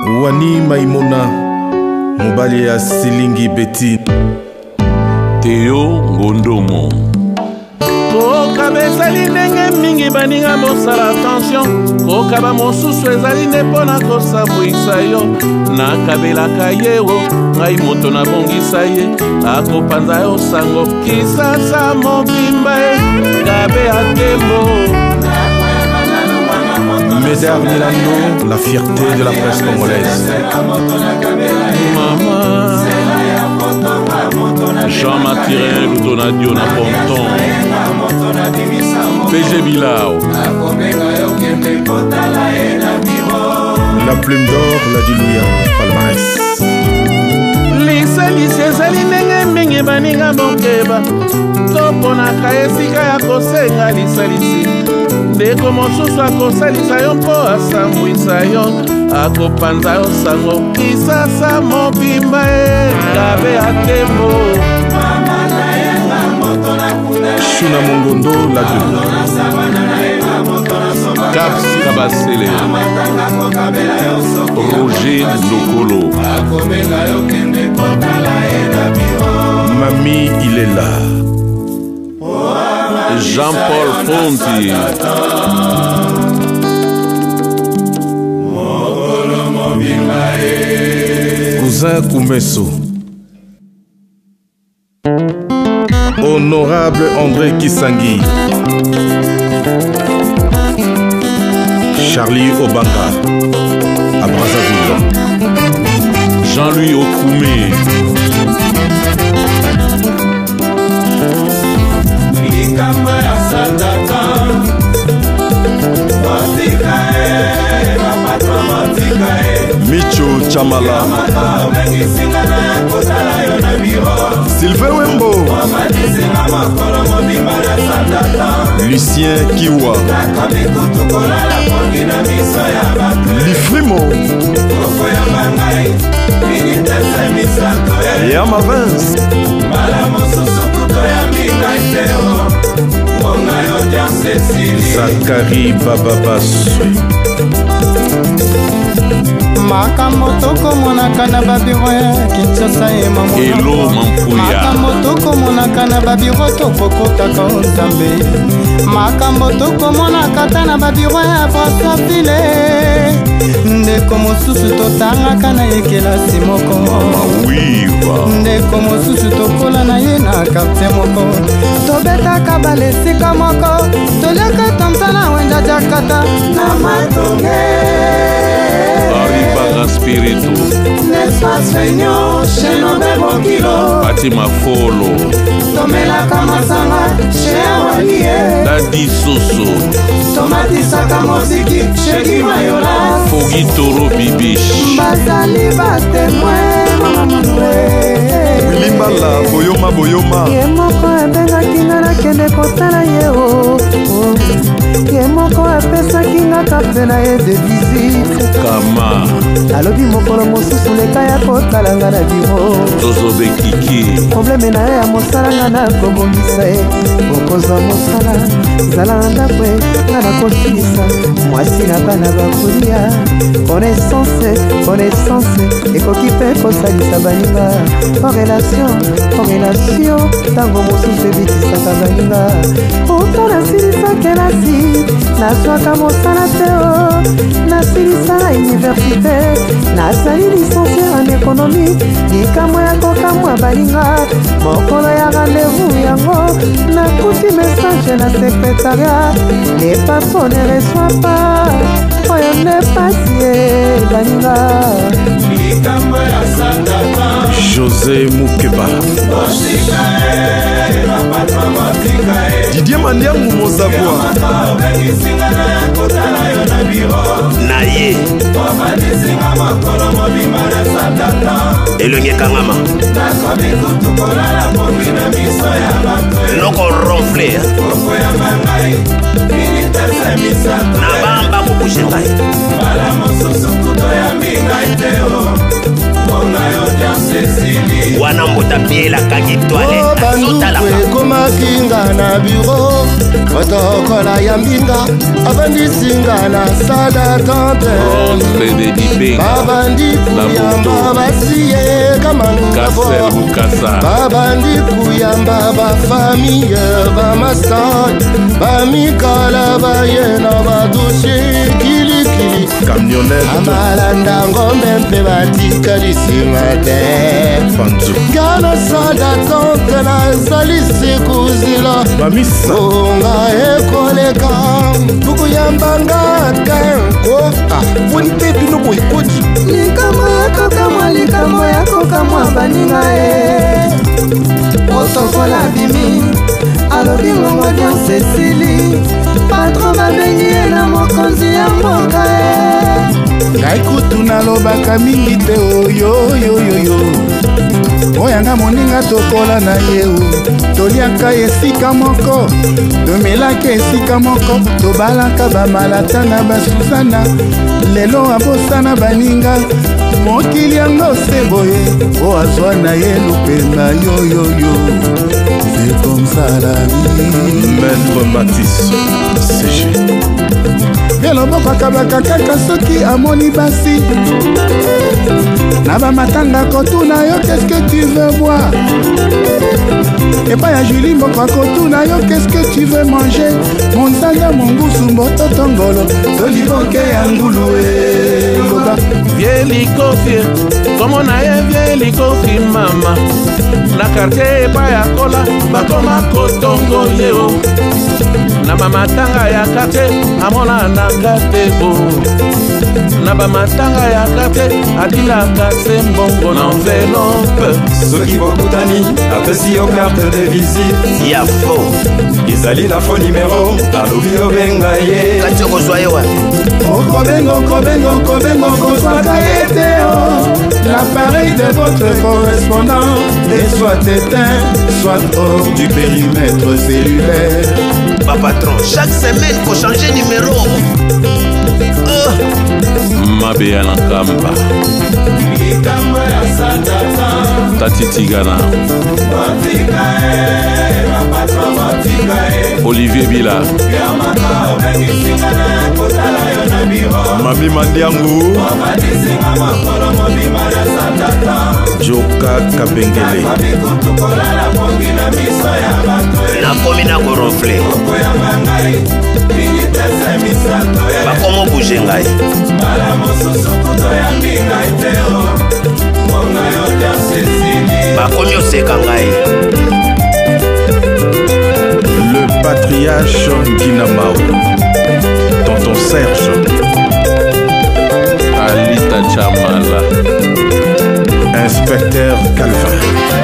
Wani Maimona mobali ya Silingi Betty Théo Ngondomo kokaba ezali ndenge mingi baninga bosala attention kokaba mosusu ezali nde mpo na kosambwisa yo nakabelaka ye o ngai moto nabongisa ye akopanza yo sango kisasa mobimba ye kabe atembo Médard Milano, la fierté de la presse congolaise. Maman Jean Mathieu Ludonadio na Ponton PG Bilao La plume d'or, la Dilouya, palmarès. lisalisi ezali ndenge mingi baninga bokeba toponaka esika ya kosenga lisalisi ndeko mosusu akosalisa yo mpo asambwisa yo akopanza yo sango kisasa mobimba ekabe atembo Shuna Mongondo, la Dilouya. Caps Kabasele Roger Lokolo Mami, il est là. Jean-Paul Fonti Cousin Koumesso. Honorable André Kisangui. Charlie Obanga à Brazzaville. Jean-Louis Okoumé Micho Chamala Sylvain Wembo Lucien Kiwa Lifrimo Yama Vince Zakari Bababaswe makambo tokomonaka na babiro ya Kinshasa ye Elo Mampuya makambo tokomonaka na babiro tokokotaka nzambe makambo tokomonaka ta na babiro ya Brazzaville ndeko mosusu totangaka na ye kelasi moko ndeko mosusu tokola na ye na quartier moko tobetaka balesika moko toliaka tamtana wenda jakata na matonge Spirito L'espace réunion chez nos bébokilo Fatima Folo Tomelaka masanga chez Awalie Dadi Soso Tomatisaka moziki chez Kimayola Fogi Toro Bibish Basali batemoin Mama Manoué Limbala Boyoma Boyoma Ye moko ebengaki nga nakende kotala ye o Ye moko apesaki nga kape na ye de visite Kama alobi mokolo mosusu leka ya kotala nga na biro Tozobe Kiki probleme na ye ya mosala nga nakobongisa ye okozwa mosala zala na ndako nga nakosilisa mwasi na bana bakolia connaissance ekoki mpe kosalisa baninga korelation ntango mosusu ebitisaka baninga ota nasilisa kelasi nazwaka mosala te o nasilisa na universite nazali licencier en économie likambo ya kokamwa baninga mokolo ya rendez-vous yango nakuti message na secrétariat les papo ne reçoit pas oyo nde pasi ye baninga José Moukeba Didier Mandiangu Mozabwa Naye Elonye Kangama Loko ronfler Nabamba kukushengai wana mbota biela kangi toilette banduku ekomakinga na biro motokola ya mbinga avandisinga na sala tante Benga babandi kuyamba basiye Kassel Bukasa babandi kuyamba bafamiye bamasani bamikala bayena badushe kilikili Camionnette amalanda ngombe mpe batikalisima te Panzu ngana sada tante nazali sekuzila Mamisa onga ekoleka tukuyambanga te Woni pe bino boyikoti likambo yako kamwa baninga osokola bimi alobi ngongo dio Cecili patron babengi ye na mokonzi ya mboka ngai kutu nalobaka mingi te oyoyoyoyo oyanga moninga tokola na ye toliaka esika moko tomelaka esika moko tobalaka bamalata na basuzana lelo abosana baninga mokili yango se boye o azwa na ye lupema yoyoyo c'est comme ça la vie Maître Matisse CG eloboko akabaka kaka soki amoni basi na bamatanga kotuna yo qu'est-ce que tu veux boire epa ya Julie mboko akotuna yo qu'est-ce que tu veux manger monzanga mongusu mbototo ngolo toliboke ya ngulu eloba Vie likofi komona ye vie likofi mama na quartier epa ya kola bakoma kotongo yeo na bamatanga ya quartier amonananga te bo na bamatanga ya quartier atilaka se mbongo na enveloppe soki bokutani apesi yo carte de visite ya faux ezali na faux numéro alobi obenga ye kati okozwa ye wapi kobengo kozwaka ye te l'appareil de votre correspondant est soit éteint soit hors du périmètre cellulaire. Patron, chaque semaine faut changer numéro. Mabeya na kamba Tati Tigana Olivier Bila Mami Mandiangu Joka Kabengele nakomi na korofle bakomo bouge ngai bakomi oseka ngai Le patriarche Guinamao Tonton Serge Alita Chamala Inspecteur Calvin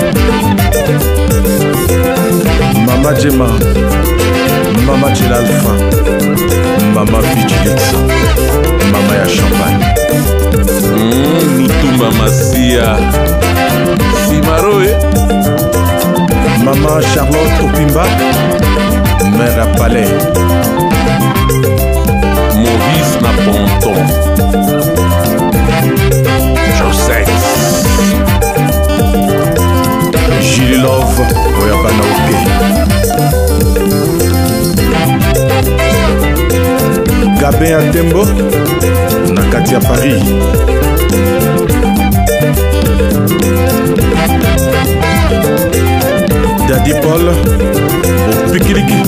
Mama Djema Mama Djelalfa Mama Vigilix Mama ya Champagne Lutumba Masia Simaroe Mama Charlotte Opimba Mère à Palais Maurice Naponton Josette Gilles Love Oyabana Ope Gabin Atembo Nakati à Paris Daddy Paul au Pikiriki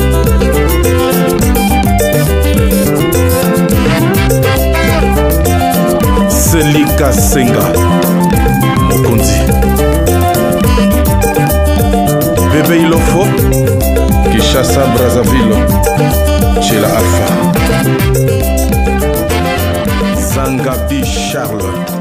Selika Senga Mokonzi Bébé Ilofo Kinshasa Brazzaville Chela Alpha Zangabi Charles